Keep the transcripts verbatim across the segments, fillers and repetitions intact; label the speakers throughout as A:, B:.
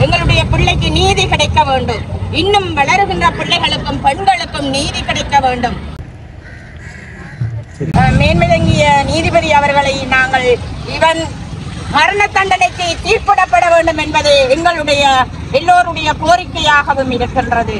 A: எங்களுடைய பிள்ளைக்கு நீதி கிடைக்க வேண்டும். இன்னும் வளருகின்ற பிள்ளைகளுக்கும் பெண்களுக்கும் நீதி கிடைக்க வேண்டும். மேன்மிழங்கிய நீதிபதி அவர்களை நாங்கள் இவன் மரண தண்டனைக்கு தீர்ப்பிடப்பட வேண்டும் என்பது எங்களுடைய எல்லோருடைய கோரிக்கையாகவும் இருக்கின்றது.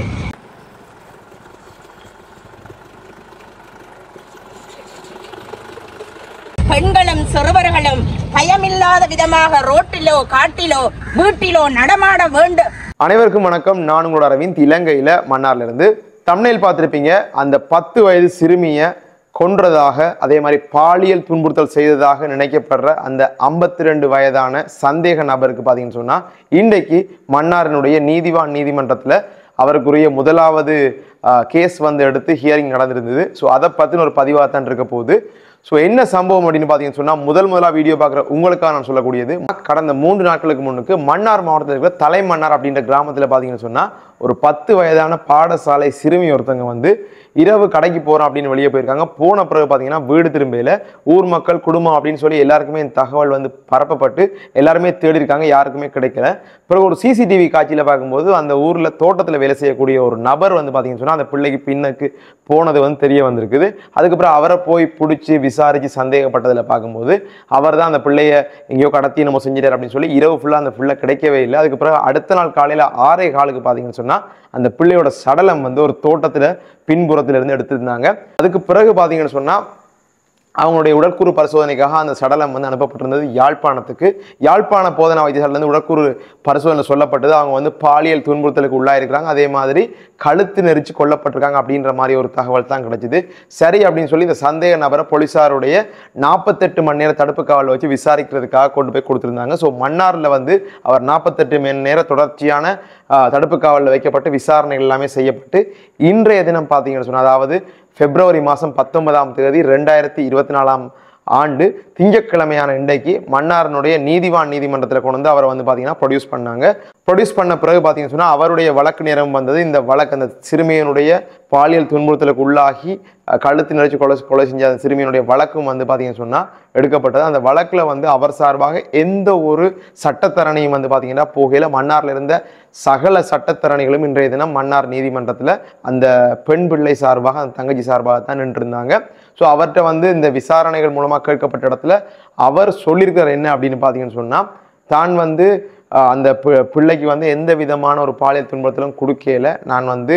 A: பெண்களும் சிறுவர்களும் பயமில்லாத விதமாக ரோட்டிலோ காட்டிலோ வீட்டிலோ நடமாட வேண்டும்.
B: அனைவருக்கும் வணக்கம். நான் உங்களோட அரவிந்த். இலங்கையில மன்னார்ல இருந்து தம்ப்நெயில் பார்த்திருப்பீங்க. அந்த பத்து வயது சிறுமிய கொன்றதாக, அதே மாதிரி பாலியல் துன்புறுத்தல் செய்ததாக நினைக்கப்படுற அந்த ஐம்பத்தி ரெண்டு வயதான சந்தேக நபருக்கு பார்த்தீங்கன்னு சொன்னா இன்றைக்கு மன்னாரினுடைய நீதிவான் நீதிமன்றத்தில் அவருக்குரிய முதலாவது கேஸ் வந்து எடுத்து ஹியரிங் நடந்திருந்தது. ஸோ அதை பற்றின ஒரு பதிவாக தான் இருக்க போகுது. ஸோ என்ன சம்பவம் அப்படின்னு பார்த்தீங்கன்னு சொன்னால், முதல் முதலாக வீடியோ பார்க்குற உங்களுக்காக நான் சொல்லக்கூடியது, கடந்த மூன்று நாட்களுக்கு முன்னுக்கு மன்னார் மாவட்டத்தில் இருக்கிற தலைமன்னார் அப்படின்ற கிராமத்தில் பார்த்தீங்கன்னு சொன்னால் ஒரு பத்து வயதான பாடசாலை சிறுமி ஒருத்தவங்க வந்து இரவு கடைக்கு போகிறோம் அப்படின்னு வெளியே போயிருக்காங்க. போன பிறகு பார்த்தீங்கன்னா வீடு திரும்பையில் ஊர் மக்கள் குடும்பம் அப்படின்னு சொல்லி எல்லாருக்குமே இந்த தகவல் வந்து பரப்பப்பட்டு எல்லாருமே தேடி இருக்காங்க, யாருக்குமே கிடைக்கல. பிறகு ஒரு சிசிடிவி காட்சியில் பார்க்கும்போது அந்த ஊரில் தோட்டத்தில் வேலை செய்யக்கூடிய ஒரு நபர் வந்து பார்த்தீங்கன்னு சொன்னால் அந்த பிள்ளைக்கு பின்னுக்கு போனது வந்து தெரிய வந்திருக்குது. அதுக்கப்புறம் அவரை போய் பிடிச்சி விசாரித்து சந்தேகப்பட்டதில் பார்க்கும்போது அவர் தான் அந்த பிள்ளைய எங்கேயோ கடத்தி நம்ம செஞ்சிட்டார் அப்படின்னு சொல்லி இரவு ஃபுல்லாக அந்த பிள்ளை கிடைக்கவே இல்லை. அதுக்கப்புறம் அடுத்த நாள் காலையில் ஆறே காலுக்கு பார்த்தீங்கன்னு சொன்னால் அந்த பிள்ளையோட சடலம் வந்து ஒரு தோட்டத்தில் பின்புறத்துல இருந்து எடுத்திருந்தாங்க. அதுக்கு பிறகு பார்த்தீங்கன்னு சொன்னால் அவங்களுடைய உடற்கூறு பரிசோதனைக்காக அந்த சடலம் வந்து அனுப்பப்பட்டிருந்தது யாழ்ப்பாணத்துக்கு. யாழ்ப்பாண போதனா வைத்தியசாலையிலேருந்து உடற்கூறு பரிசோதனை சொல்லப்பட்டது. அவங்க வந்து பாலியல் துன்புறுத்தலுக்கு உள்ளாயிருக்கிறாங்க, அதே மாதிரி கழுத்து நெரிச்சு கொல்லப்பட்டிருக்காங்க அப்படின்ற மாதிரி ஒரு தகவல் தான் கிடைச்சிது. சரி அப்படின்னு சொல்லி இந்த சந்தேக நபரை போலீசாருடைய நாற்பத்தெட்டு மணி நேர தடுப்பு காவல் வச்சு விசாரிக்கிறதுக்காக கொண்டு போய் கொடுத்துருந்தாங்க. ஸோ மன்னாரில் வந்து அவர் நாற்பத்தெட்டு மணி நேர தொடர்ச்சியான தடுப்பு காவலில் வைக்கப்பட்டு விசாரணைகள் எல்லாமே செய்யப்பட்டு இன்றைய தினம் பார்த்தீங்கன்னு சொன்னால், அதாவது பிப்ரவரி மாதம் பத்தொன்பதாம் தேதி ரெண்டாயிரத்தி இருபத்தி நாலாம் ஆண்டு திங்கட்கிழமையான இன்றைக்கு மன்னாரினுடைய நீதிவான் நீதிமன்றத்தில் கொண்டு வந்து அவரை வந்து பார்த்தீங்கன்னா ப்ரொடியூஸ் பண்ணாங்க. ப்ரொடியூஸ் பண்ண பிறகு பார்த்தீங்கன்னு சொன்னால் அவருடைய வழக்கு நேரம் வந்தது. இந்த வழக்கு அந்த சிறுமியினுடைய பாலியல் துன்புறுத்தலுக்கு உள்ளாகி கழுத்து நினைச்சு கொலை கொலை செஞ்ச அந்த சிறுமியினுடைய வழக்கும் வந்து பார்த்தீங்கன்னு சொன்னால் எடுக்கப்பட்டது. அந்த வழக்கில் வந்து அவர் சார்பாக எந்த ஒரு சட்டத்தரணியும் வந்து பார்த்தீங்கன்னா போகையில் மன்னாரில் இருந்த சகல சட்டத்தரணிகளும் இன்றைய தினம் மன்னார் நீதிமன்றத்தில் அந்த பெண் பிள்ளை சார்பாக அந்த தங்கச்சி சார்பாக தான் நின்றுருந்தாங்க. ஸோ அவர்கிட்ட வந்து இந்த விசாரணைகள் மூலமாக கேட்கப்பட்ட இடத்துல அவர் சொல்லியிருக்கிற என்ன அப்படின்னு பார்த்தீங்கன்னு சொன்னால், தான் வந்து அந்த பிள்ளைக்கு வந்து எந்த விதமான ஒரு பாலியல் துன்பத்திலும் கொடுக்கல, நான் வந்து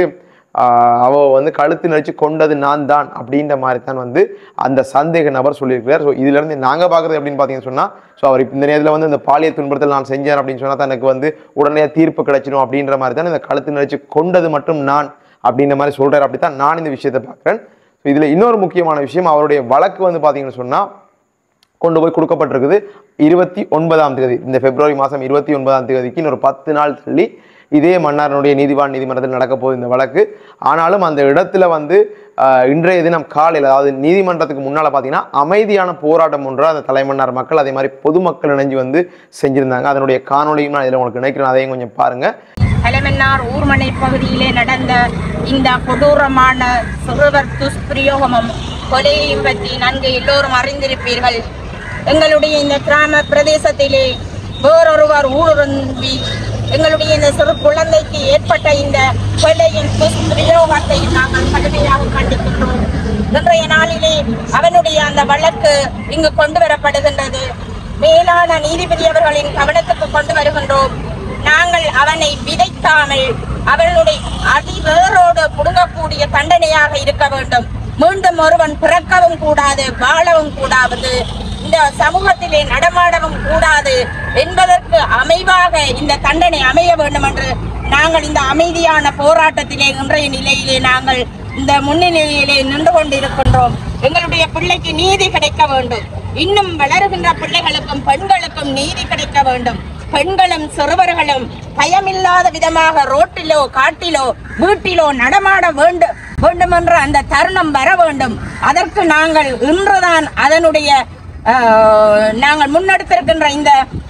B: அவ வந்து கழுத்து நடிச்சு கொண்டது நான் தான் அப்படின்ற மாதிரி தான் வந்து அந்த சந்தேக நபர் சொல்லியிருக்கிறார். ஸோ இதுலேருந்து நாங்கள் பார்க்குறது அப்படின்னு பார்த்தீங்கன்னு சொன்னால், ஸோ அவர் இந்த நேரத்தில் வந்து இந்த பாலியல் துன்பத்தில் நான் செஞ்சேன் அப்படின்னு சொன்னால் தான் எனக்கு வந்து உடனே தீர்ப்பு கிடைச்சிடும் அப்படின்ற மாதிரி தான் இந்த கழுத்து நடிச்சு கொண்டது மட்டும் நான் அப்படின்ற மாதிரி சொல்கிறார். அப்படி தான் நான் இந்த விஷயத்தை பார்க்குறேன். ஸோ இதில் இன்னொரு முக்கியமான விஷயம், அவருடைய வழக்கு வந்து பார்த்தீங்கன்னு சொன்னால் கொண்டு போய் கொடுக்கப்பட்டிருக்குது இருபத்தி ஒன்பதாம் தேதி, இந்த பிப்ரவரி மாதம் இருபத்தி ஒன்பதாம் தேதிக்கு இன்னொரு பத்து நாள் தள்ளி இதே மன்னாரினுடைய நீதிவான் நீதிமன்றத்தில் நடக்க போகுது இந்த வழக்கு. ஆனாலும் அந்த இடத்துல வந்து இன்றைய தினம் காலையில், அதாவது நீதிமன்றத்துக்கு முன்னால் பார்த்தீங்கன்னா அமைதியான போராட்டம் ஒன்று அந்த தலைமன்னார் மக்கள் அதே மாதிரி பொதுமக்கள் இணைஞ்சு வந்து செஞ்சுருந்தாங்க. அதனுடைய காணொலியும் நான் இதில் உங்களுக்கு நினைக்கிறேன், அதையும் கொஞ்சம் பாருங்கள்.
A: தலைமன்னார் ஊர்மனை பகுதியிலே நடந்த இந்த கொடூரமான சிறுவர் துஷ்பிரயோகமும் கொலையையும் பற்றி நன்கு எல்லோரும் அறிந்திருப்பீர்கள். எங்களுடைய இந்த கிராம பிரதேசத்திலே வேறொருவர் ஊடுருவி எங்களுடைய இந்த சிறு குழந்தைக்கு ஏற்பட்ட இந்த கொலையின் துஷ்பிரயோகத்தை நாங்கள் கடுமையாக கண்டிக்கின்றோம். இன்றைய நாளிலே அவனுடைய அந்த வழக்கு இங்கு கொண்டு வரப்படுகின்றது. மேலான நீதிபதி அவர்களின் கவனத்துக்கு கொண்டு வருகின்றோம். நாங்கள் அவனை விதைக்காமல் அவளுடைய அதிவேரோடு புடுங்கக்கூடிய தண்டனையாக இருக்க வேண்டும். மீண்டும் ஒருவன் பிறக்கவும் கூடாது, வாழவும் கூடாது, இந்த சமூகத்திலே நடமாடவும் கூடாது என்பதற்கு அமைவாக இந்த தண்டனை அமைய வேண்டும் என்று நாங்கள் இந்த அமைதியான போராட்டத்திலே இன்றைய நிலையிலே நாங்கள் இந்த முன்னிலையிலே நின்று கொண்டிருக்கின்றோம். எங்களுடைய பிள்ளைக்கு நீதி கிடைக்க வேண்டும். இன்னும் வளருகின்ற பிள்ளைகளுக்கும் பெண்களுக்கும் நீதி கிடைக்க வேண்டும். பெண்களும் சிறுவர்களும் பயமில்லாத விதமாக ரோட்டிலோ காட்டிலோ வீட்டிலோ நடமாட வேண்டும் வேண்டும் என்ற அந்த தருணம் வர வேண்டும். அதற்கு நாங்கள் இன்றுதான் அதனுடைய நாங்கள் முன்னெடுத்திருக்கின்ற இந்த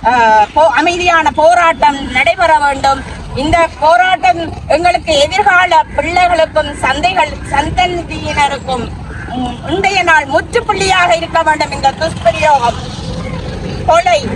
A: அமைதியான போராட்டம் நடைபெற வேண்டும். இந்த போராட்டம் எங்களுக்கு எதிர்கால பிள்ளைகளுக்கும் சந்தைகள் சந்ததியினருக்கும் இன்றைய நாள் முற்றுப்புள்ளியாக இருக்க வேண்டும். இந்த துஷ்பிரயோகம், கொலை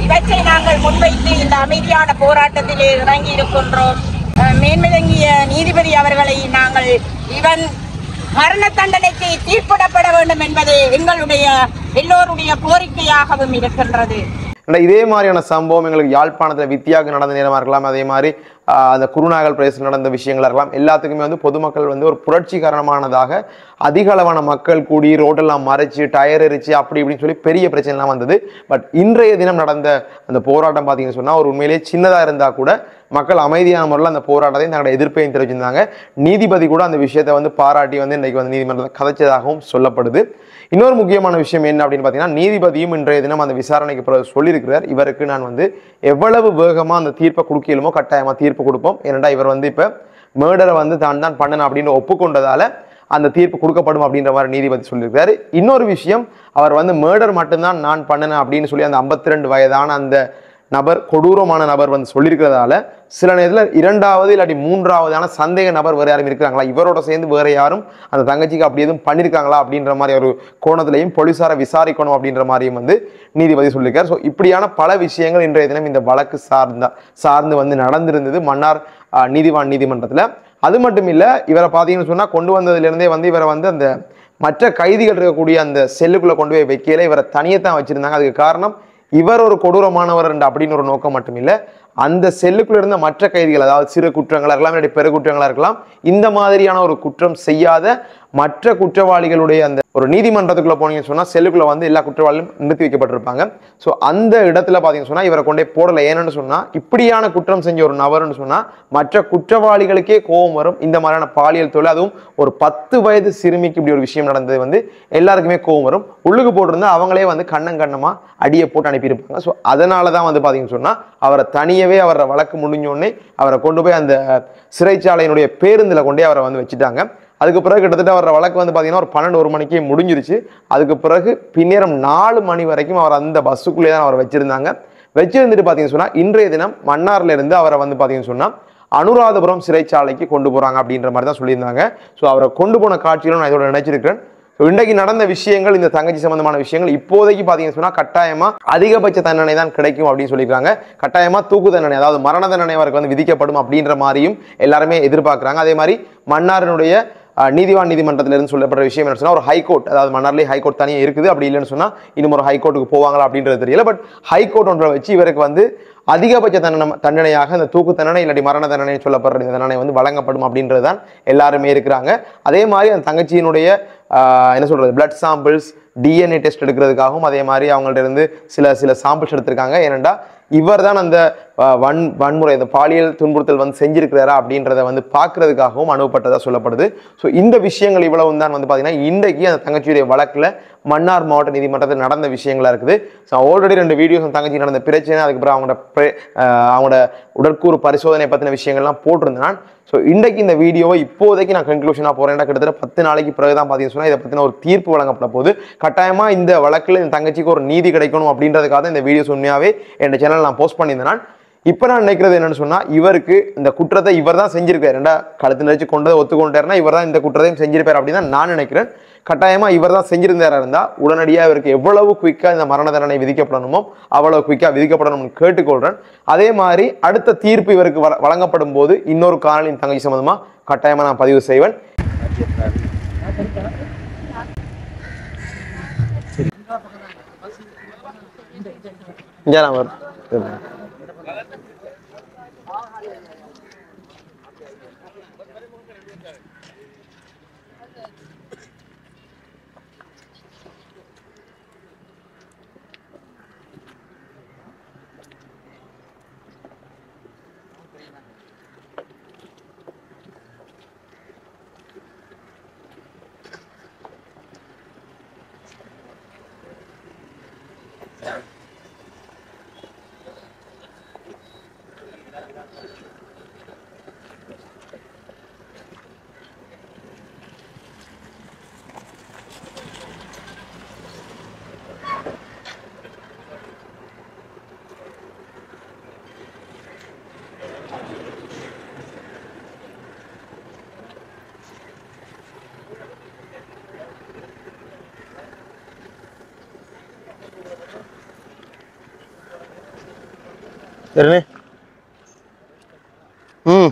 A: இவற்றை நாங்கள் முன்வைத்து இந்த அமைதியான போராட்டத்திலே இறங்கி இருக்கின்றோம். மேன்மிளங்கிய நீதிபதி அவர்களை நாங்கள் இவன் மரண தண்டனைக்கு தீர்ப்பிடப்பட வேண்டும் என்பது எங்களுடைய எல்லோருடைய கோரிக்கையாகவும் இருக்கின்றது.
B: இதே மாதிரியான சம்பவம் எங்களுக்கு யாழ்ப்பாணத்தில் வித்தியாக நடந்த நேரமாக இருக்கலாம், அதே மாதிரி அந்த குருநாகல் பிரதேசத்தில் நடந்த விஷயங்களாக இருக்கலாம். எல்லாத்துக்குமே வந்து பொதுமக்கள் வந்து ஒரு புரட்சி காரணமானதாக அதிக அளவான மக்கள் கூடி ரோடெல்லாம் மறைச்சு டயர் எரிச்சு அப்படி இப்படின்னு சொல்லி பெரிய பிரச்சனைலாம் வந்தது. பட் இன்றைய தினம் நடந்த அந்த போராட்டம் பார்த்தீங்கன்னு சொன்னால் ஒரு உண்மையிலேயே சின்னதாக இருந்தால் கூட மக்கள் அமைதியான முறையில் அந்த போராட்டத்தையும் தங்களோட எதிர்ப்பையும் தெரிவிச்சிருந்தாங்க. நீதிபதி கூட அந்த விஷயத்தை வந்து பாராட்டி வந்து இன்றைக்கு வந்து நீதிமன்றத்தை கதைச்சதாகவும் சொல்லப்படுது. இன்னொரு முக்கியமான விஷயம் என்ன அப்படின்னு பார்த்தீங்கன்னா, நீதிபதியும் இன்றைய தினம் அந்த விசாரணைக்கு பிறகு சொல்லியிருக்கிறார், இவருக்கு நான் வந்து எவ்வளவு வேகமாக அந்த தீர்ப்பை கொடுக்கலுமோ கட்டாயமாக தீர்ப்பு கொடுப்போம். ஏனென்றா இவர் வந்து இப்போ மேர்டரை வந்து தான் தான் பண்ணணும் அப்படின்னு ஒப்புக்கொண்டதால அந்த தீர்ப்பு கொடுக்கப்படும் அப்படின்ற மாதிரி நீதிபதி சொல்லியிருக்காரு. இன்னொரு விஷயம், அவர் வந்து மேர்டர் மட்டும்தான் நான் பண்ணினேன் அப்படின்னு சொல்லி அந்த ஐம்பத்தி ரெண்டு வயதான அந்த நபர் கொடூரமான நபர் வந்து சொல்லியிருக்கிறதால சில நேரத்தில் இரண்டாவது இல்லாட்டி மூன்றாவதான சந்தேக நபர் வேறு யாரும் இருக்கிறாங்களா, இவரோட சேர்ந்து வேற யாரும் அந்த தங்கச்சிக்கு அப்படி எதுவும் பண்ணியிருக்காங்களா அப்படின்ற மாதிரி ஒரு கோணத்திலையும் போலீஸாரை விசாரிக்கணும் அப்படின்ற மாதிரியும் வந்து நீதிபதி சொல்லியிருக்காரு. ஸோ இப்படியான பல விஷயங்கள் இன்றைய தினம் இந்த வழக்கு சார்ந்த சார்ந்து வந்து நடந்திருந்தது மன்னார் நீதிவான் நீதிமன்றத்தில். அது மட்டும் இல்லை, இவரை பார்த்தீங்கன்னு சொன்னால் கொண்டு வந்ததுலேருந்தே வந்து இவரை வந்து அந்த மற்ற கைதிகள் இருக்கக்கூடிய அந்த செல்லுக்குள்ளே கொண்டு போய் வைக்கல, இவரை தனியை தான் வச்சுருந்தாங்க. அதுக்கு காரணம் இவர் ஒரு கொடூரமானவர் அப்படின்னு ஒரு நோக்கம் மட்டும் இல்லை, அந்த செல்லுக்குள்ள இருந்த மற்ற கைதிகள், அதாவது சிறு குற்றங்களாக இருக்கலாம் இல்லாட்டி பெரு குற்றங்களாக இருக்கலாம், இந்த மாதிரியான ஒரு குற்றம் செய்யாத மற்ற குற்றவாளிகளுடைய அந்த ஒரு நீதிமன்றத்துக்குள்ள போனீங்கன்னு சொன்னால் செல்லுக்குள்ள வந்து எல்லா குற்றவாளிகளும் நிறுத்தி வைக்கப்பட்டிருப்பாங்க. ஸோ அந்த இடத்துல பார்த்தீங்கன்னு சொன்னால் இவரை கொண்டே போடலை. ஏன்னு சொன்னால் இப்படியான குற்றம் செஞ்ச ஒரு நபர்னு சொன்னால் மற்ற குற்றவாளிகளுக்கே கோபம் வரும். இந்த மாதிரியான பாலியல் தொழில், அதுவும் ஒரு பத்து வயது சிறுமிக்கு இப்படி ஒரு விஷயம் நடந்தது வந்து எல்லாருக்குமே கோபம் வரும். உள்ளுக்கு போட்டிருந்தா அவங்களே வந்து கண்ணம் கண்ணமா அடியை போட்டு அனுப்பியிருப்பாங்க. ஸோ அதனால தான் வந்து பார்த்தீங்கன்னு சொன்னால் அவரை தனியவே அவரை வழக்கு முடிஞ்சோடனே அவரை கொண்டு போய் அந்த சிறைச்சாலையினுடைய பேருந்தில் கொண்டே அவரை வந்து வச்சுட்டாங்க. அதுக்கு பிறகு கிட்டத்தட்ட அவரோட வழக்கு வந்து பார்த்தீங்கன்னா ஒரு பன்னெண்டு ஒரு மணிக்கு முடிஞ்சிருச்சு. அதுக்கு பிறகு பின்னேரம் நாலு மணி வரைக்கும் அவர் அந்த பஸ்ஸுக்குள்ளே தான் அவரை வச்சிருந்தாங்க. வச்சிருந்துட்டு பார்த்தீங்கன்னு சொன்னால் இன்றைய தினம் மன்னார்ல இருந்து அவரை வந்து பார்த்தீங்கன்னு சொன்னால் அனுராதபுரம் சிறைச்சாலைக்கு கொண்டு போறாங்க அப்படின்ற மாதிரி தான் சொல்லியிருந்தாங்க. ஸோ அவரை கொண்டு போன காட்சிகளும் நான் இதோட நினைச்சிருக்கிறேன். இன்றைக்கு நடந்த விஷயங்கள், இந்த தங்கச்சி சம்பந்தமான விஷயங்கள் இப்போதைக்கு பார்த்தீங்கன்னு சொன்னா கட்டாயமா அதிகபட்ச தண்டனை தான் கிடைக்கும் அப்படின்னு சொல்லியிருக்காங்க. கட்டாயமா தூக்கு தண்டனை, அதாவது மரண தண்டனை அவருக்கு வந்து விதிக்கப்படும் அப்படின்ற மாதிரியும் எல்லாருமே எதிர்பார்க்குறாங்க. அதே மாதிரி மன்னாரினுடைய நீதிவான் நீதிமன்றத்திலிருந்து சொல்லப்படுற விஷயம் என்ன சொன்னா, ஒரு ஹைகோர்ட், அதாவது மன்னார்லேயே ஹைகோர்ட் தனியாக இருக்குது, அப்படி இல்லைன்னு சொன்னா இன்னும் ஒரு ஹைகோர்ட்டுக்கு போவாங்களா அப்படின்றது தெரியல. பட் ஹைகோர்ட் ஒன்றை வச்சு இவருக்கு வந்து அதிகபட்ச தண்டனை தண்டனையாக இந்த தூக்கு தண்டனை இல்லாட்டி மரண தண்டனை சொல்லப்படுற இந்த தண்டனை வந்து வழங்கப்படும் அப்படின்றது தான் எல்லாருமே இருக்கிறாங்க. அதே மாதிரி அந்த தங்கச்சியினுடைய என்ன சொல்றது பிளட் சாம்பிள்ஸ் டிஎன்ஏ டெஸ்ட் எடுக்கிறதுக்காகவும் அதே மாதிரி அவங்கள்ட்ட இருந்து சில சில சாம்பிள்ஸ் எடுத்திருக்காங்க. ஏனெண்டா இவர் தான் அந்த வன் வன்முறை இந்த பாலியல் துன்புறுத்தல் வந்து செஞ்சிருக்கிறாரா அப்படின்றத வந்து பார்க்கறதுக்காகவும் அனுப்பப்பட்டதாக சொல்லப்படுது. ஸோ இந்த விஷயங்கள் இவ்வளவு தான் வந்து பார்த்தீங்கன்னா இன்றைக்கு அந்த தங்கச்சியுடைய வழக்கில் மன்னார் மாவட்ட நீதிமன்றத்தில் நடந்த விஷயங்களா இருக்குது. ஸோ ஆல்ரெடி ரெண்டு வீடியோஸ் தங்கச்சி நடந்த பிரச்சனை, அதுக்கப்புறம் அவங்களோட அவங்களோட உடற்கூறு பரிசோதனை பற்றின விஷயங்கள்லாம் போட்டிருந்தேன். ஸோ இன்றைக்கு இந்த வீடியோவை இப்போதைக்கு நான் கன்க்ளூஷனாக போகிறேன். கிட்டத்தட்ட பத்து நாளைக்கு பிறகு தான் பார்த்தீங்கன்னு சொன்னால் இதை பற்றின ஒரு தீர்ப்பு வழங்கப்பட போது. கட்டாயமாக இந்த வழக்கில் இந்த தங்கச்சிக்கு ஒரு நீதி கிடைக்கணும் அப்படின்றதுக்காக இந்த வீடியோஸ் உண்மையாகவே என் சேனல் நான் போஸ்ட் பண்ணியிருந்தேன். இப்போ நான் நினைக்கிறது என்னன்னு சொன்னால், இவருக்கு இந்த குற்றத்தை இவர் தான் செஞ்சிருக்காரு. ரெண்டா கழுத்து நினைச்சு கொண்டதை ஒத்துக்கொண்டாருன்னா இவர் தான் இந்த குற்றத்தையும் செஞ்சிருப்பார் அப்படின்னு தான் நான் நினைக்கிறேன். கட்டாயமாக இவர் தான் செஞ்சிருந்தாரா இருந்தால் உடனடியாக இவருக்கு எவ்வளவு குயிக்காக இந்த மரண தண்டனை விதிக்கப்படணுமோ அவ்வளவு குயிக்காக விதிக்கப்படணும்னு கேட்டுக்கொள்கிறேன். அதே மாதிரி அடுத்த தீர்ப்பு இவருக்கு வழங்கப்படும் போது இன்னொரு காணொளியின் தங்கச்சி சம்பந்தமாக கட்டாயமாக நான் பதிவு செய்வேன். சரிண்ணே. ம்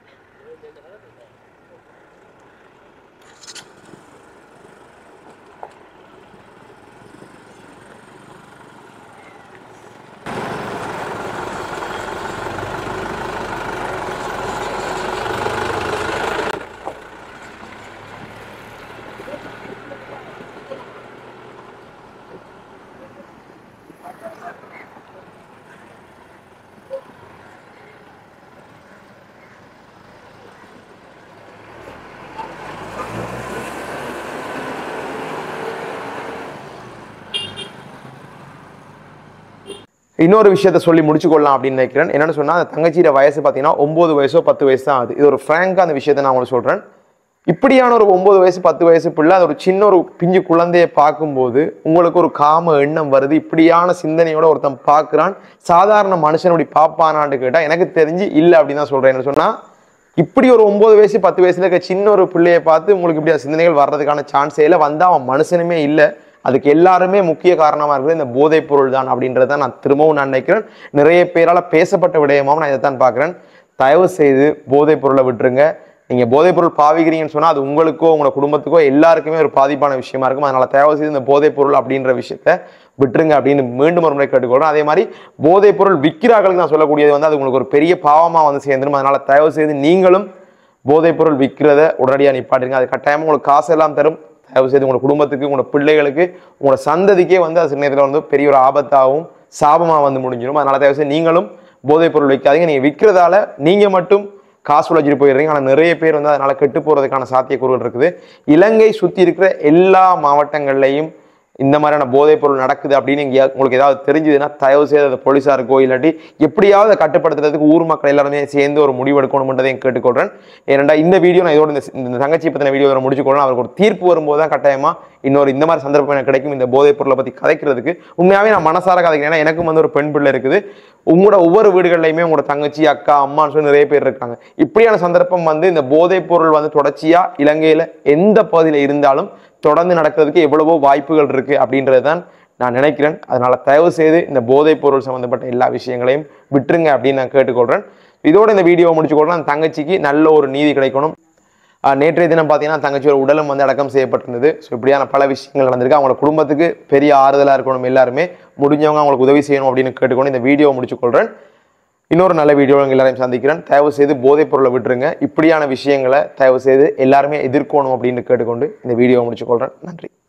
B: இன்னொரு விஷயத்த சொல்லி முடிச்சு கொள்ளலாம் அப்படின்னு நினைக்கிறேன். என்னன்னு சொன்னா அந்த தங்கச்சியோட வயசு பார்த்தீங்கன்னா ஒன்பது வயசோ பத்து வயசு தான் ஆகுது. இது ஒரு ஃப்ராங்கா அந்த விஷயத்த நான் உங்களுக்கு சொல்றேன். இப்படியான ஒரு ஒன்பது வயசு பத்து வயசு பிள்ளை அது ஒரு சின்ன ஒரு பிஞ்சு குழந்தைய பார்க்கும்போது உங்களுக்கு ஒரு காம எண்ணம் வருது. இப்படியான சிந்தனையோட ஒருத்தன் பார்க்குறான். சாதாரண மனுஷன் இப்படி பார்ப்பானான்னு கேட்டா எனக்கு தெரிஞ்சு இல்லை அப்படின்னு தான் சொல்றேன். என்ன சொன்னா இப்படி ஒரு ஒன்பது வயசு பத்து வயசுல இருக்க சின்ன ஒரு பிள்ளையை பார்த்து உங்களுக்கு இப்படி சிந்தனைகள் வர்றதுக்கான சான்ஸே இல்லை. வந்தா அவன் மனுஷனுமே இல்லை. அதுக்கு எல்லாருமே முக்கிய காரணமா இருக்குது இந்த போதைப் பொருள் தான் அப்படின்றத நான் திரும்பவும் நான் நினைக்கிறேன். நிறைய பேரால பேசப்பட்ட விடயமாவும் நான் இதைத்தான் பார்க்குறேன். தயவு செய்து போதைப் பொருளை விட்டுருங்க. நீங்க போதைப் பொருள் பாவிக்கிறீங்கன்னு சொன்னா அது உங்களுக்கோ உங்களோட குடும்பத்துக்கோ எல்லாருக்குமே ஒரு பாதிப்பான விஷயமா இருக்கும். அதனால தயவு செய்து இந்த போதைப் பொருள் அப்படின்ற விஷயத்த விட்டுருங்க அப்படின்னு மீண்டும் ஒரு முறை கேட்டுக்கொள்றேன். அதே மாதிரி போதைப் பொருள் விற்கிறார்களுக்கு நான் சொல்லக்கூடியது வந்து அது உங்களுக்கு ஒரு பெரிய பாவமா வந்து சேர்ந்துடும். அதனால தயவு செய்து நீங்களும் போதைப் பொருள் விற்கிறத உடனடியாக நிப்பாட்டுங்க. அது கட்டாயமா உங்களுக்கு காசு எல்லாம் தரும். தயவு செய்து உங்களோட குடும்பத்துக்கு உங்களோட பிள்ளைகளுக்கு உங்களோட சந்ததிக்கே வந்து அது சில நேரத்தில் வந்து பெரிய ஒரு ஆபத்தாகவும் சாபமாக வந்து முடிஞ்சிடும். அதனால தயவு செய்து நீங்களும் போதைப் பொருள் விற்காதீங்க. நீங்கள் விற்கிறதால நீங்கள் மட்டும் காசு உழைச்சிட்டு போயிடுறீங்க. ஆனால் நிறைய பேர் வந்து அதனால கெட்டு போகிறதுக்கான சாத்தியக்கூறுகள் இருக்குது. இலங்கை சுற்றி இருக்கிற எல்லா மாவட்டங்கள்லையும் இந்த மாதிரியான போதைப் பொருள் நடக்குது அப்படின்னு இங்கே உங்களுக்கு ஏதாவது தெரிஞ்சதுன்னா தயவு செய்து அதை போலீஸாருக்கோ இல்லாட்டி எப்படியாவது அதை கட்டுப்படுத்துறதுக்கு ஊர் மக்கள் எல்லாருமே சேர்ந்து ஒரு முடிவு எடுக்கணும்ன்றதையும் கேட்டுக்கொள்றேன். ஏன்னா இந்த வீடியோ நான் இதோட இந்த தங்கச்சி பற்றின வீடியோ முடிச்சுக்கொள்ளணும். அவருக்கு ஒரு தீர்ப்பு வரும்போது தான் கட்டாயமா இன்னொரு இந்த மாதிரி சந்தர்ப்பம் எனக்கு கிடைக்கும் இந்த போதைப் பொருளை பற்றி கதைக்கிறதுக்கு. உண்மையாகவே நான் மனசார கதைக்கிறேன். ஏன்னா எனக்கும் வந்து ஒரு பெண் பிள்ளை இருக்குது. உங்களோட ஒவ்வொரு வீடுகள்லையுமே உங்களோட தங்கச்சி அக்கா அம்மான்னு சொல்லி நிறைய பேர் இருக்காங்க. இப்படியான சந்தர்ப்பம் வந்து இந்த போதைப் பொருள் வந்து தொடர்ச்சியா இலங்கையில எந்த பகுதியில் இருந்தாலும் தொடர்ந்து நடக்கிறதுக்கு எவ்வளவோ வாய்ப்புகள் இருக்கு அப்படின்றதான் நான் நினைக்கிறேன். அதனால தயவு செய்து இந்த போதைப் பொருள் சம்பந்தப்பட்ட எல்லா விஷயங்களையும் விட்டுருங்க அப்படின்னு நான் கேட்டுக்கொள்றேன். இதோட இந்த வீடியோவை முடிச்சுக்கொள்றேன். அந்த தங்கச்சிக்கு நல்ல ஒரு நீதி கிடைக்கணும். நேற்றைய தினம் பார்த்தீங்கன்னா தங்கச்சியோட உடலும் வந்து அடக்கம் செய்யப்பட்டிருந்தது. ஸோ இப்படியான பல விஷயங்கள் நடந்திருக்கு. அவங்களோட குடும்பத்துக்கு பெரிய ஆறுதலாக இருக்கணும். எல்லாருமே முடிஞ்சவங்க அவங்களுக்கு உதவி செய்யணும் அப்படின்னு கேட்டுக்கொண்டு இந்த வீடியோவை முடிச்சுக்கொள்றேன். இன்னொரு நல்ல வீடியோ எல்லாரையும் சந்திக்கிறேன். தயவு செய்து போதைப் பொருளை விட்டுருங்க. இப்படியான விஷயங்களை தயவு செய்து எல்லாருமே எதிர்க்கணும் அப்படின்னு கேட்டுக்கொண்டு இந்த வீடியோவை முடிச்சுக்கொள்றேன். நன்றி.